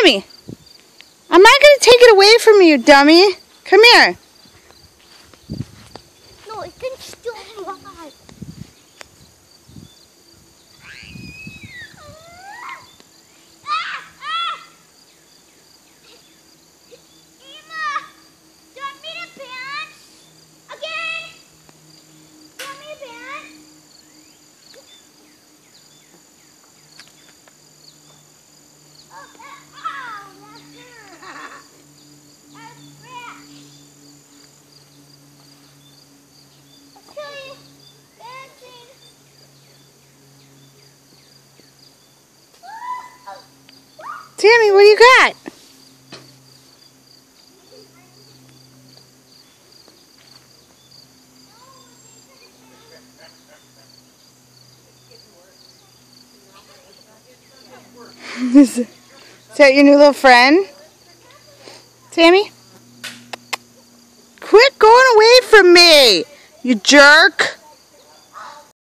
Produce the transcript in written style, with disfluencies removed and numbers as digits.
Sammy, I'm not going to take it away from you, dummy. Come here. No, it can still fly. Sammy, what do you got? Is that your new little friend? Sammy? Quit going away from me, you jerk!